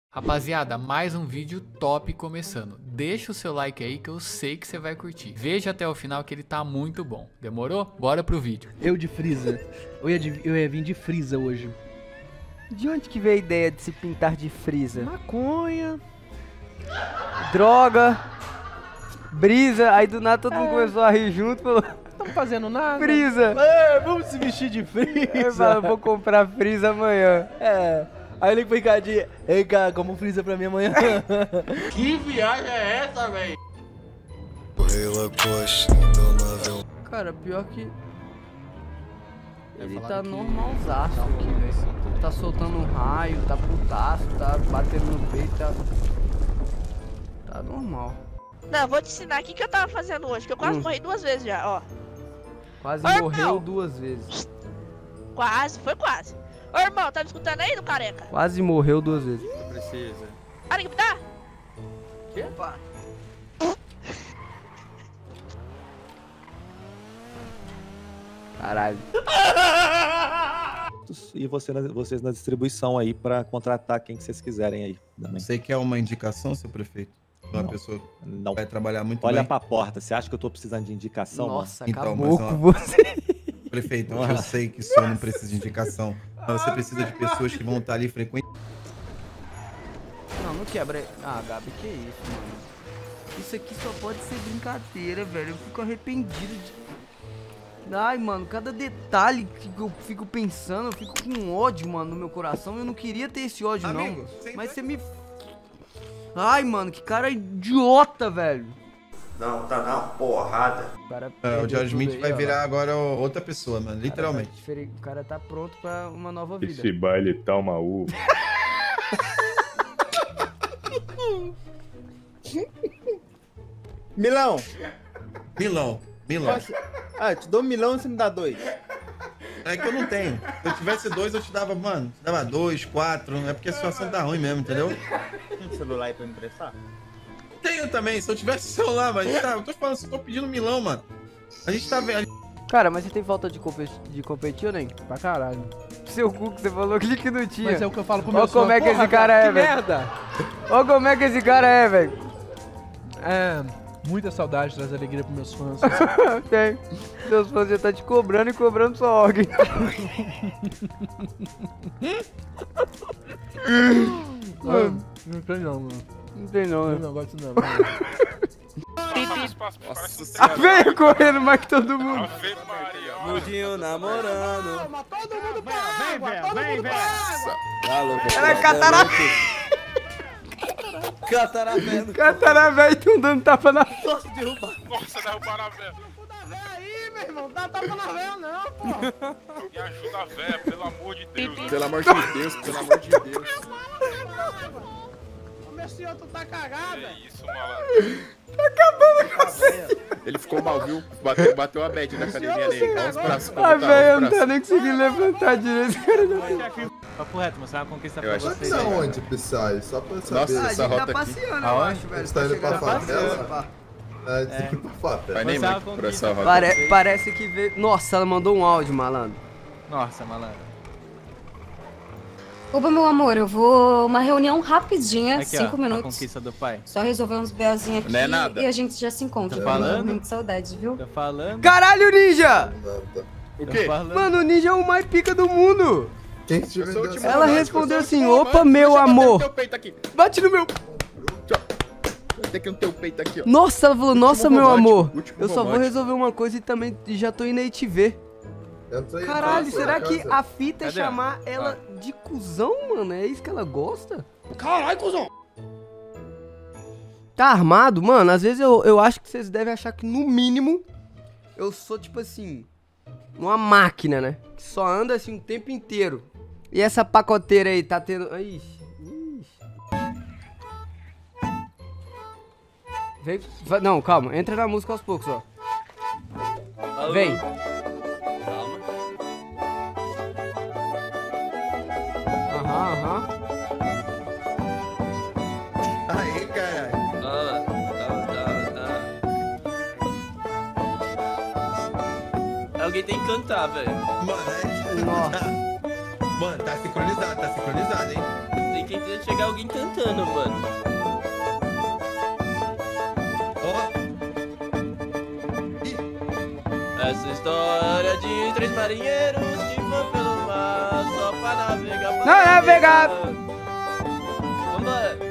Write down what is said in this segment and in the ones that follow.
Rapaziada, mais um vídeo top começando. Deixa o seu like aí que eu sei que você vai curtir. Veja até o final que ele tá muito bom. Demorou? Bora pro vídeo. Eu de Frieza. Eu ia vir de Frieza hoje. De onde que veio a ideia de se pintar de Frieza? Maconha. Droga. Brisa. Aí do nada todo mundo começou a rir junto. Falou, Não tô fazendo nada. Frieza. Vamos se vestir de Frieza. Eu falo, vou comprar Frieza amanhã. Aí ele foi Ricardinho. Ei, cara, como Frieza pra mim amanhã. Que viagem é essa, velho? Cara, pior que... Ele falar tá que- normalzaço aqui, velho. Tá soltando um raio, tá putaço, tá batendo no peito, tá normal. Não, vou te ensinar aqui o que eu tava fazendo hoje, que eu quase morri 2 vezes já, ó. Quase Ô, morreu irmão. 2 vezes. Quase, foi quase. Ô irmão, tá me escutando aí do careca? Quase morreu 2 vezes. Precisa. Para que me dá? Que? Opa. Caralho. E vocês na distribuição aí pra contratar quem que vocês quiserem aí também. Você quer uma indicação, seu prefeito? Uma Não. pessoa que Não. vai trabalhar muito Olha bem? pra porta, você acha que eu tô precisando de indicação, Nossa, Então, acabou mas, ó, com você. Prefeito, eu sei que o senhor não precisa de indicação, mas você precisa de pessoas que vão estar ali frequentemente. Não quebra. Ah, Gabi, que isso, mano. Isso aqui só pode ser brincadeira, velho. Eu fico arrependido de... Ai, mano, cada detalhe que eu fico pensando, eu fico com ódio, mano, no meu coração. Eu não queria ter esse ódio, Amigo, não. senta Mas aí. você me... Ai, mano, que cara idiota, velho. Não, tá na porrada. O cara O perdeu George tudo Smith aí, vai ó virar lá. agora outra pessoa, mano, literalmente. O cara tá pronto pra uma nova vida. Esse baile tá uma uva. Milão! Milão. Ah, eu te dou 1 milhão e você me dá 2. É que eu não tenho. Se eu tivesse 2, eu te dava, mano, te dava 2, 4. É porque a situação tá ruim mesmo, entendeu? Tem celular aí pra me emprestar? Tenho também, se eu tivesse celular, mas tá, eu tô falando, eu tô pedindo milão, mano. A gente tá vendo. Cara, mas você tem falta de competir ou nem? Pra caralho. Seu cu que você falou que não tinha. Mas é o que eu falo pro Ó meu como é que esse cara é, velho. merda. Olha como é que esse cara é, velho. É, muita saudade, traz alegria pros meus fãs. Tem. Seus fãs já tá te cobrando e cobrando sua ordem. Não tem não, mano. Não tem não, Não né? negócio não, mano. A veio correndo mais que todo mundo. Mudinho namorando. Vem, velho. Ela é catará. Cataravendo. Catará, velho, tão dando tapa na... Nossa, derrubaram a véia. Aí, meu irmão, dá tapa na véia não, pô. Me ajuda a véia, pelo amor de Deus. Pelo amor de Deus, pelo amor de Deus. Ô, meu senhor, tu tá cagado, Que velho. isso, malandro. Ele ficou mal, viu? Bateu a bad na academia dele. Olha os braços como A tá, velha olha não os tá braços. nem conseguindo levantar direito. Esse cara não... Papo reto, mostrar uma conquista Eu pra acho que vocês. sim. Aonde, Psy? Só pra saber. Nossa, Ah, a essa gente tá rota aqui. passeando, eu Aonde? acho, velho. Você tá indo pra favela? favela? É, dizendo pra favela. Vai nem Mostrar muito uma por essa conquista. rota. Parece que veio... Nossa, ela mandou um áudio, malandro. Nossa, malandro. Opa, meu amor, eu vou uma reunião rapidinha, Aqui, 5 ó, a minutos. conquista do pai. Só resolver uns BOzinhos aqui Não é nada. e a gente já se encontra. Tô Tô falando. morrendo de saudades, viu? Tô falando. Caralho, Ninja! Nada. O Tô quê? falando. Mano, o Ninja é o mais pica do mundo. Quem te Eu sou o vendeu último essa Ela romântico, respondeu eu sou o assim, último opa, romântico, meu deixa eu bater amor. no teu peito aqui. Bate no meu... Tem aqui no teu peito aqui, ó. Nossa, ela falou, nossa, meu romântico, amor. último Eu só vou romântico. resolver uma coisa e também já tô indo aí te ver. Entra aí, Caralho, entra será na que casa. a fita é Cadê? chamar ela de cuzão, mano? É isso que ela gosta? Caralho, cuzão. Tá armado? Mano, às vezes eu acho que vocês devem achar que, no mínimo, eu sou, tipo assim, uma máquina, né? Que só anda assim o tempo inteiro. E essa pacoteira aí, tá tendo... Ixi. Vem... Não, calma. Entra na música aos poucos, ó. Vem. Aham. Aí, caralho. Alguém tem que cantar, velho. Mano, Nossa. Mano, tá sincronizado, hein? Tem que tenta chegar alguém cantando, mano. Essa história de 3 marinheiros que vão pelo mar só pra navegar. Não, navegar! Vambora.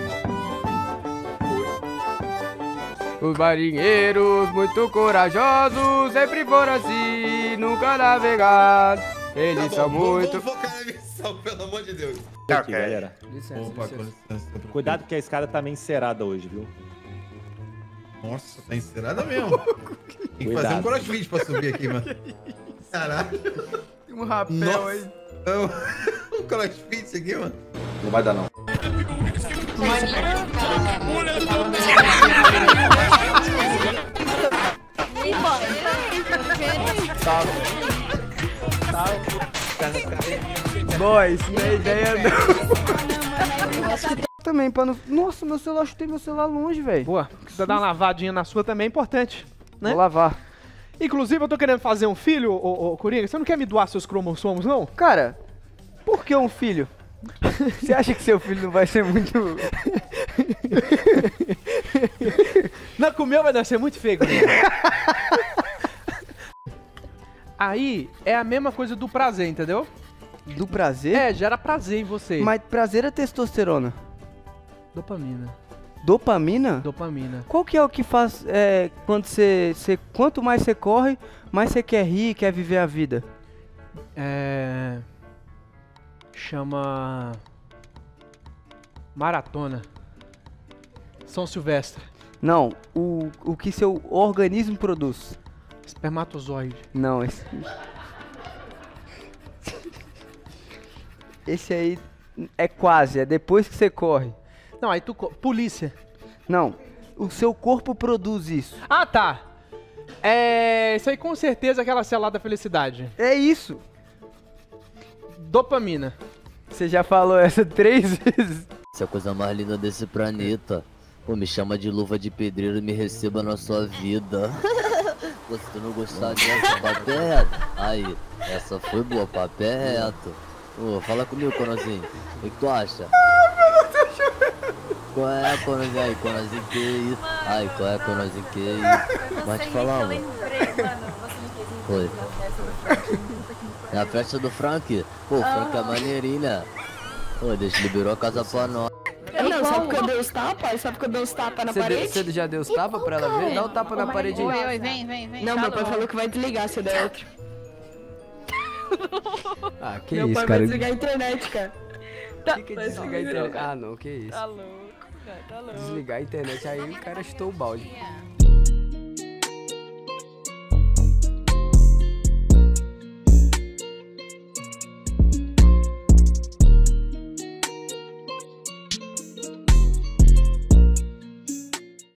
Os marinheiros muito corajosos sempre foram assim, nunca navegaram. Eles são muito... Vamos focar na missão, pelo amor de Deus. Aqui, galera. Licença, Opa, licença. com licença. Cuidado que a escada tá meio encerada hoje, viu? Nossa, tá encerada mesmo. Tem que fazer um crossfit pra subir aqui, mano. Caralho. Tem um rapel Nossa. aí. Um crossfit aqui, mano. Não vai dar, não. Boy, isso não é ideia não. Também, pra não... Nossa, meu celular, chutei meu celular longe, velho. Boa, precisa dar uma lavadinha na sua também é importante, né? Vou lavar. Inclusive, eu tô querendo fazer um filho, ô Coringa. Você não quer me doar seus cromossomos, não? Cara, por que um filho? Você acha que seu filho não vai ser muito... Não, com o meu vai dar ser muito feio, Coringa. Aí, é a mesma coisa do prazer, entendeu? Do prazer? É, gera prazer em você. Mas prazer é testosterona. Dopamina. Dopamina? Dopamina. Qual que é o que faz quando quanto mais você corre, mais você quer rir e quer viver a vida? Chama... Maratona. São Silvestre. Não, o que seu organismo produz. Espermatozoide. Não, esse aí é quase, é depois que você corre. Não, aí tu... Polícia. Não, o seu corpo produz isso. Ah, tá. Isso aí com certeza é aquela célula da felicidade. É isso. Dopamina. Você já falou essa 3 vezes. Essa é a coisa mais linda desse planeta. Pô, me chama de luva de pedreiro e me receba na sua vida. Pô, se tu não gostar dessa, papo é reto. Aí, essa foi boa, papo é reto. Pô, fala comigo, Conozinho. O que tu acha? Qual é, Conozinho? Aí, Conozinho, que isso? Ai, qual é, Conozinho, que isso? Mas te falar, mano. Foi. Na festa do Frank? Pô, o Frank é maneirinho, né? Pô, Deus liberou a casa pra nós. Não, sabe que eu dei os tapas? Sabe que eu dei os tapas na parede? Você já deu os tapas pra ela ver? Dá o tapa na parede aí. Oi, vem. Não, meu pai falou que vai desligar se eu der outro. Ah, que Meu isso, pai cara. vai desligar a internet, cara. O que é desligar a internet? Ah, não, que isso. Tá louco, cara, tá louco. Desligar a internet, aí o cara chutou o balde.